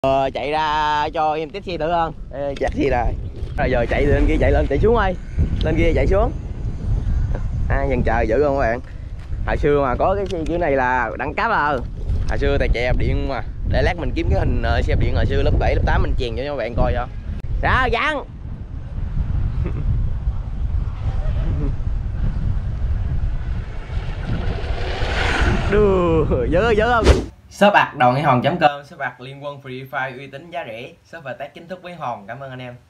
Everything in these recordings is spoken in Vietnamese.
Chạy ra cho em test xe thử không? Chắc xe rồi. Rồi giờ chạy lên kia, chạy xuống ơi. Lên kia chạy xuống. Dần chờ dữ không các bạn? Hồi xưa mà có cái xe kiểu này là đẳng cấp rồi. Hồi xưa tài chạy đạp điện mà. Để lát mình kiếm cái hình xe đạp điện hồi xưa lớp 7, lớp 8 mình chèn cho các bạn coi cho. Ra dặn. Dữ không? Shop bạc Đòn Hải Hòn.com, shop bạc liên quân Free Fire uy tín giá rẻ, shop và tác chính thức với Hòn. Cảm ơn anh em.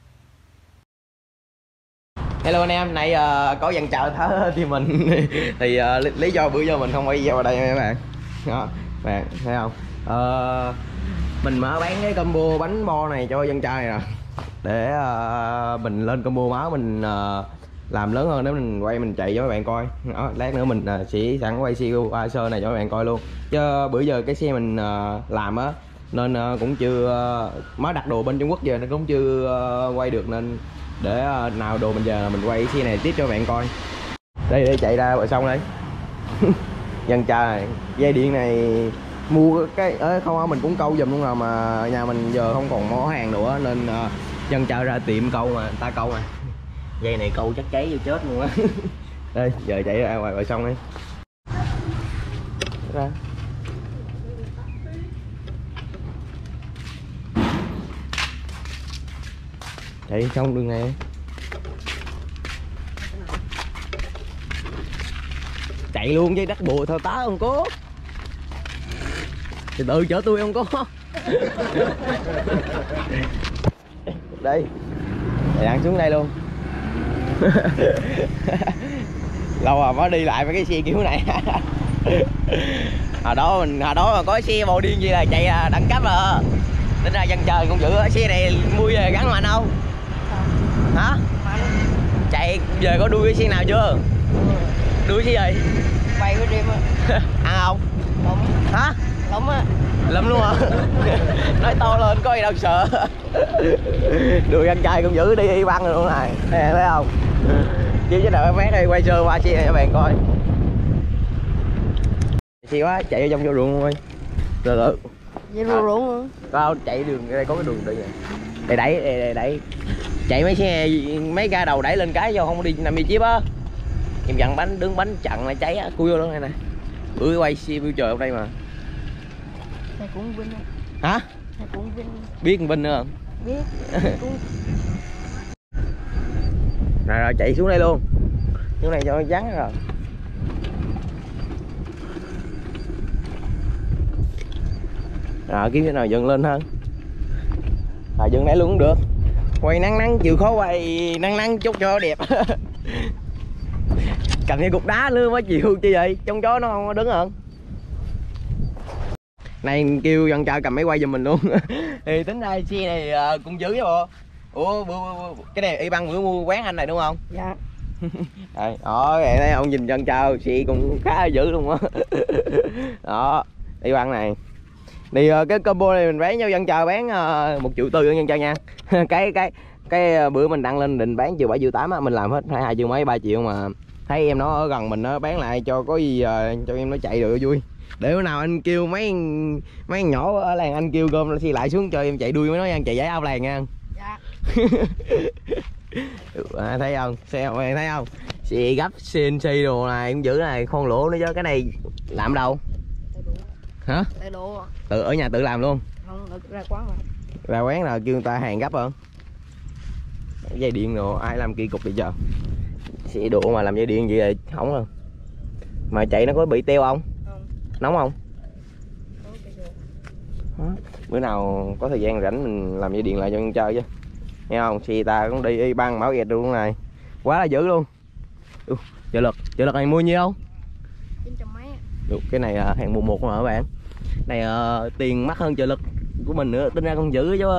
Hello anh em, nay có dàn chợ thớ thì mình thì lý do bữa giờ mình không quay video vào đây các bạn. Đó, bạn thấy không? Mình mở bán cái combo bánh bo này cho dân chơi nè, để mình lên combo máu mình làm lớn hơn, để mình quay mình chạy cho các bạn coi. Đó, lát nữa mình sẽ sẵn quay siêu sơ này cho các bạn coi luôn, chứ bữa giờ cái xe mình làm á nên cũng chưa mới đặt đồ bên Trung Quốc về nên cũng chưa quay được, nên để nào đồ mình về là mình quay xe này tiếp cho các bạn coi. Đây để chạy ra bờ sông đây. Dân trời dây điện này mua cái không, mình cũng câu giùm luôn rồi, mà nhà mình giờ không còn mỏ hàng nữa nên dân trời ra tiệm câu mà người ta câu mà dây này câu chắc cháy vô chết luôn á. Đây giờ chạy ra ngoài bờ sông đi ra. Chạy xong đường này, chạy luôn với đất bùa thao tá không có, thì tự chở tôi không có. Đây thầy đang xuống đây luôn. Lâu rồi mới đi lại với cái xe kiểu này. hồi đó mà có xe bò điên gì là chạy đẳng cấp rồi, tính ra dân trời cũng giữ. Xe này mua về gắn mạnh không hả? Chạy về có đuôi cái xe nào chưa? Đuôi xe gì? Quay cái đêm á. Ăn không? Lắm. Hả? Lắm á. Lắm luôn hả? Nói to lên có gì đâu sợ. Đuôi anh trai cũng giữ đi băng rồi luôn này, thấy không? Chứ chứ đợi mát đi quay sơ qua xe này cho bạn coi. Xe quá, chạy vô trong vô ruộng thôi. Từ từ. Vậy ruộng luôn. Đâu chạy đường đây, có cái đường đây nè. Đẩy. Chạy mấy xe mấy ga đầu đẩy lên cái vô, không đi nằm đi chip á. Em dặn bánh đứng bánh chặn là cháy á, cui vô luôn này nè. Bữa quay xe view trời ở đây mà. Thầy cũng Vinh. Hả? Thầy cũng Vinh. Biết con Vinh nữa không? Biết. Cũng... Rồi chạy xuống đây luôn. Xuống này cho nó vắng rồi. Rồi kiếm cái nào dừng lên hơn. Rồi dừng đây luôn cũng được. Quay nắng chịu khó quay nắng chút cho đẹp. Cầm cái cục đá nữa mới chịu chứ gì, trong gió nó không có đứng hơn. Này kêu dân chơi cầm máy quay giùm mình luôn. Thì tính ra xe này cũng dữ chứ bộ. Ủa cái này y băng bữa mua quán anh này đúng không? Dạ. Đây, đó thấy ông nhìn dân chơi xe cũng khá là dữ luôn á. Đó y băng này thì cái combo này mình bán cho dân chơi bán 1,4 triệu cho dân chơi nha. cái bữa mình đăng lên định bán 1,7 triệu 8 á, mình làm hết 2 triệu mấy 3 triệu mà thấy em nó ở gần mình nó bán lại cho có gì cho em nó chạy được vui. Để bữa nào anh kêu mấy nhỏ ở làng anh kêu gom xe lại xuống cho em chạy đuôi với nó nha, chạy giải ao làng nha. Dạ. Thấy không? Xe này thấy không? Xe gấp CNC đồ này cũng giữ này, khoan lỗ nữa chứ. Cái này làm đâu? Hả? Tự ở nhà tự làm luôn? Không, ra quán mà. Ra quán là kêu người ta hàng gấp hơn. Dây điện đồ ai làm kỳ cục vậy trời. Xe độ mà làm dây điện vậy là hỏng luôn. Mà chạy nó có bị teo không? Không. Nóng không? Đó. Bữa nào có thời gian rảnh mình làm dây điện lại cho nhân chơi chứ. Nghe không? Xe ta cũng đi y băng mão gẹt luôn này. Quá là dữ luôn. Trợ lực này mua nhiêu không? 900 mấy. Được, cái này là hàng mùa 1 mà các bạn. Này tiền mắc hơn trợ lực của mình nữa, tính ra con dữ chứ.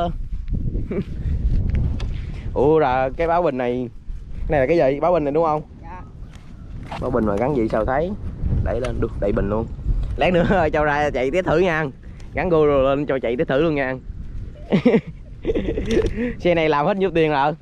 Ủa là cái báo bình này, cái này là cái gì? Báo bình này đúng không? Dạ. Báo bình mà gắn gì sao thấy? Đẩy lên, được đẩy bình luôn. Lát nữa cho ra chạy test thử nha. Gắn GoPro rồi lên cho chạy test thử luôn nha. Xe này làm hết nhiêu tiền rồi?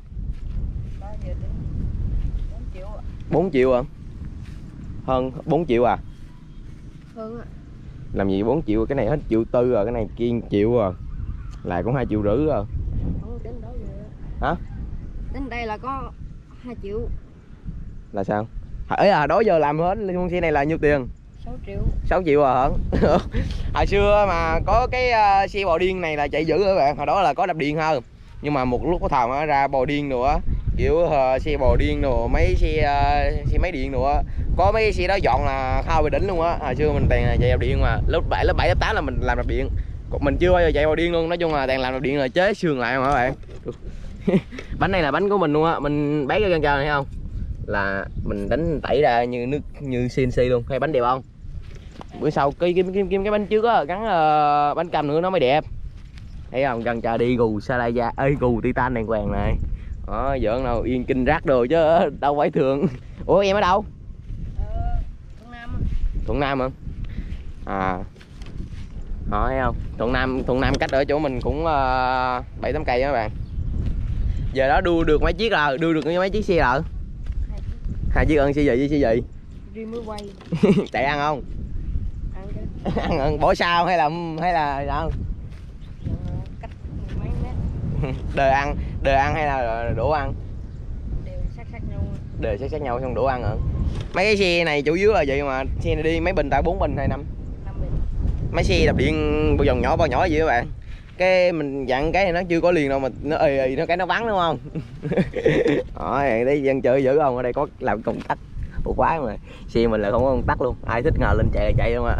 4 triệu à? Hơn 4 triệu à? Hơn ạ. Làm gì 4 triệu, cái này hết 1,4 triệu rồi, cái này kia 1 triệu rồi. Là cũng 2,5 triệu rồi. Không tính đó vậy. Hả? Tính đây là có 2 triệu. Là sao? Ấy là đó giờ làm hết con xe này là nhiêu tiền? 6 triệu. 6 triệu à hả? Hồi xưa mà có cái xe bò điên này là chạy dữ các bạn. Hồi đó là có đập điện hơn. Nhưng mà một lúc có thầu nó ra bò điên nữa, kiểu xe bò điên rồi mấy xe máy điện nữa, có mấy xe đó dọn là khao về đỉnh luôn á. Hồi xưa mình toàn chạy đập điện, mà lớp 7 lớp 8 là mình làm đập điện, mình chưa bao giờ chạy bò điên luôn. Nói chung là toàn làm đập điện là chế xương lại mà các bạn. Bánh này là bánh của mình luôn á, mình bán cho dân chơi này thấy không, là mình đánh tẩy ra như nước như CNC luôn. Hay bánh đẹp không? Bữa sau kim cái bánh trước á, gắn bánh cam nữa nó mới đẹp, thấy không? Gần chờ đi gù Salaya ơi, gù Titan đàng hoàng này đó, giỡn nào yên kinh rác đồ chứ đâu phải thường. Ủa em ở đâu? Thuận Nam. Thuận Nam hả? À đó, thấy không? Thuận Nam cách ở chỗ mình cũng 7-8 cây đó các bạn. Giờ đó đua được mấy chiếc rồi, đua được mấy chiếc xe rồi? 2 chiếc. Ơn xe gì với xe gì? Đi mới quay. Chạy ăn không? Ăn cái. Ăn bỏ sao hay là sao? Cách mấy mét. Đời ăn hay là đổ ăn? Đều sát nhau. Đời sát nhau xong đổ ăn hả? Mấy cái xe này chủ yếu là vậy mà, xe này đi mấy bình tại 4 bình hay 5? 5 bình. Mấy xe đập điện bao nhỏ gì các bạn, cái mình dặn cái này nó chưa có liền đâu mà nó nó cái nó vắng đúng không? Rồi đấy, dân chơi dữ không? Ở đây có làm công tắc một quái mà xe mình là không có công tắc luôn, ai thích ngờ lên chạy không à.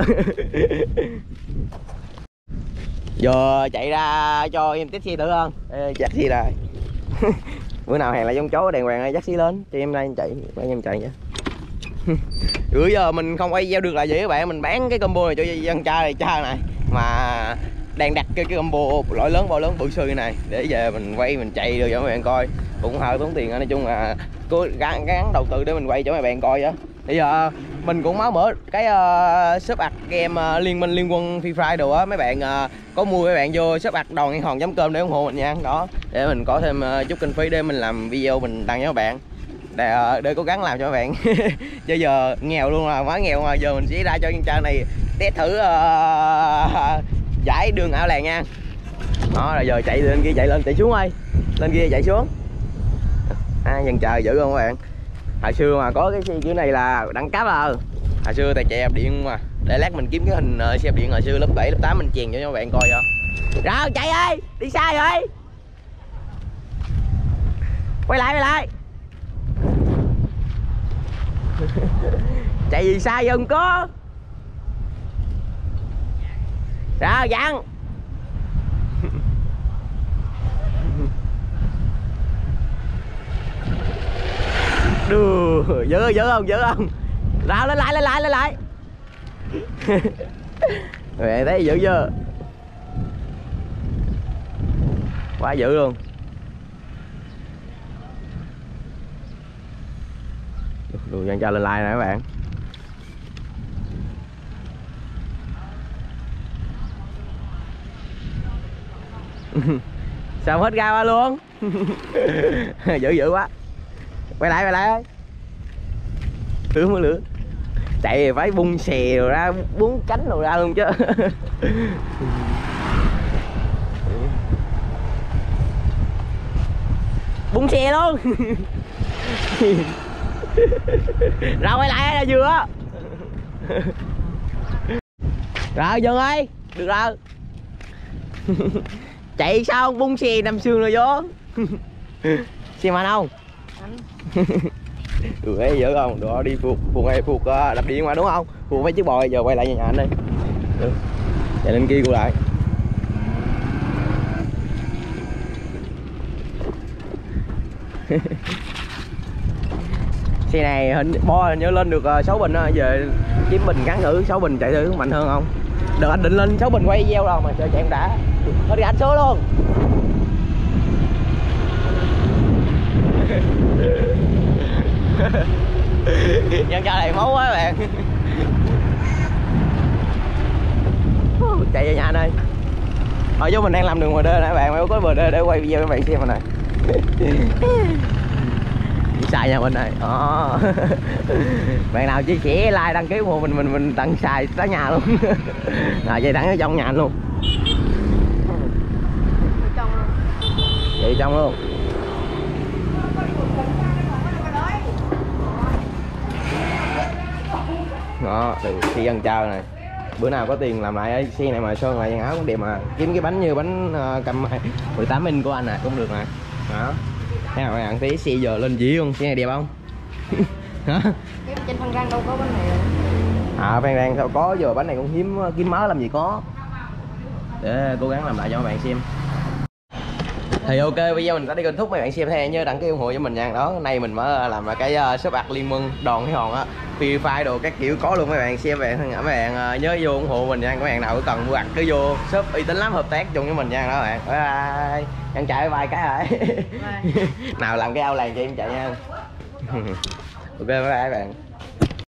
Giờ chạy ra cho em test xe thử không? Dắt xe rồi. Bữa nào hẹn lại giống chó đàng hoàng dắt xe lên cho em, đây em chạy mấy em chạy nha. Bữa giờ mình không quay video được là gì các bạn, mình bán cái combo này cho dân cha này mà đang đặt cái combo loại lớn, bao lớn bự sư này để về mình quay mình chạy được cho mấy bạn coi, cũng hơi tốn tiền. Nói chung là cố gắng đầu tư để mình quay cho mấy bạn coi á. Bây giờ mình cũng mới mở cái shop ạc game liên quân Free Fire đồ á, mấy bạn có mua mấy bạn vô shop ạc đòngangthòn.com để ủng hộ mình nha, đó để mình có thêm chút kinh phí để mình làm video mình đăng cho các bạn, để cố gắng làm cho các bạn. Chứ giờ nghèo luôn, là quá nghèo mà. Giờ mình sẽ ra cho dân chơi này test thử giải đường ảo làng nha. Đó là giờ chạy lên kia, chạy lên chạy xuống ơi, lên kia chạy xuống. Dân trời dữ không các bạn? Hồi xưa mà có cái xe kiểu này là đẳng cấp rồi. Hồi xưa tại chạy đạp điện mà, để lát mình kiếm cái hình xe đạp điện hồi xưa lớp 7 lớp 8 mình chèn cho các bạn coi cho. Rồi chạy ơi, đi sai rồi, quay lại. Chạy gì sai giờ không có. Rồi dặn. Đưa dữ không? Rồi lên lại. Mẹ thấy dữ chưa? Quá dữ luôn. Đồ dân cho lên like nè các bạn. Sao hết ga qua luôn. Dữ quá. Quay lại ơi. Lửa. Chạy thì phải bung xè rồi ra, bún cánh rồi ra luôn chứ. Bung xè luôn. Rồi quay lại là vừa. Rồi dừng ơi, được rồi. Chạy sao bung xè nằm xương rồi vô. Xe mạnh không? Được ấy dữ không? Đó đi phuộc đập điện mà đúng không? Phuộc mấy chiếc bò. Giờ quay lại nhà anh đi. Được. Chạy lên kia cô lại. Xe này hình nhớ lên được 6 bình á, giờ kiếm bình gắn thử 6 bình chạy thử mạnh hơn không? Đợt anh định lên 6 bình quay video đâu mà trời chạy đã. Thôi đi anh số luôn. Nhân cho này máu quá các bạn. Chạy về nhà anh ơi. Ở chỗ mình đang làm đường ngoài đê nè các bạn, có bờ đê để quay video các bạn xem này. Xài nhà mình này. Bạn nào chia sẻ like đăng ký ủng hộ mình tặng xài tới nhà luôn. Rồi dây thẳng ở trong nhà luôn. Đi trong luôn. Đó, từ xe ăn trao này. Bữa nào có tiền làm lại xe này mà sơn lại áo cũng đẹp mà. Kiếm cái bánh như bánh cầm 18 inch của anh nè cũng được nè. Đó. Thấy không các bạn, tí xe giờ lên dĩ luôn, xe này đẹp không? Hả? Cái trên Phan Rang đâu có bánh này. À Phan Rang sao có, giờ bánh này cũng hiếm, kiếm mới làm gì có. Để cố gắng làm lại cho các bạn xem. Thì ok, video mình đã đi kết thúc, mấy bạn xem theo nhớ đăng ký ủng hộ cho mình nha. Đó, nay mình mới làm là cái shop art Liên Quân, đòn cái hòn á, Free Fire đồ các kiểu có luôn mấy bạn xem. Mấy bạn nhớ vô ủng hộ mình nha. Các bạn nào cần mua art cứ vô shop uy tín lắm, hợp tác chung với mình nha đó bạn. Bye bye. Ăn chạy vài cái rồi. Nào làm cái ao làng cho em chạy nha. Ok bye bye các bạn.